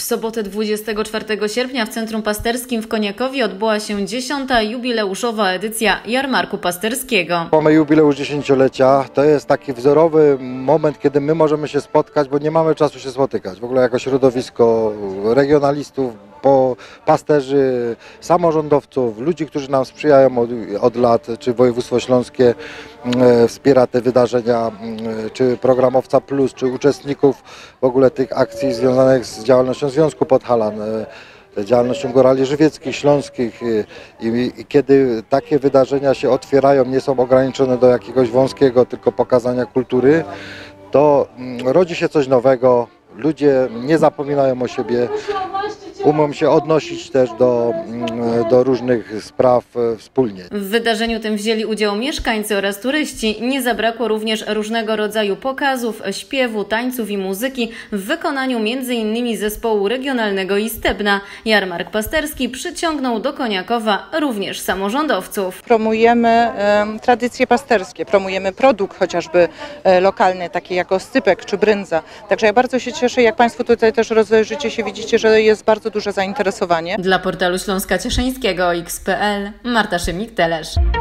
sobotę 24 sierpnia w Centrum Pasterskim w Koniakowie odbyła się 10. jubileuszowa edycja Jarmarku Pasterskiego. Mamy jubileusz 10-lecia, to jest taki wzorowy moment, kiedy my możemy się spotkać, bo nie mamy czasu się spotykać. W ogóle jako środowisko regionalistów, pasterzy, samorządowców, ludzi, którzy nam sprzyjają od lat, czy województwo śląskie wspiera te wydarzenia, czy programowca plus, czy uczestników w ogóle tych akcji związanych z działalnością Związku Podhalan, działalnością górali żywieckich, śląskich i kiedy takie wydarzenia się otwierają, nie są ograniczone do jakiegoś wąskiego tylko pokazania kultury, to rodzi się coś nowego, ludzie nie zapominają o siebie, umieją się odnosić też do różnych spraw wspólnie. W wydarzeniu tym wzięli udział mieszkańcy oraz turyści. Nie zabrakło również różnego rodzaju pokazów, śpiewu, tańców i muzyki w wykonaniu m.in. zespołu regionalnego Istebna. Jarmark Pasterski przyciągnął do Koniakowa również samorządowców. Promujemy tradycje pasterskie, promujemy produkt chociażby lokalny, taki jak oscypek czy brędza. Także ja bardzo się cieszę, jak Państwo tutaj też rozejrzycie się, widzicie, że jest bardzo duże zainteresowanie. Dla portalu Śląska Cieszyńskiego XPL Marta Szymik-Telesz.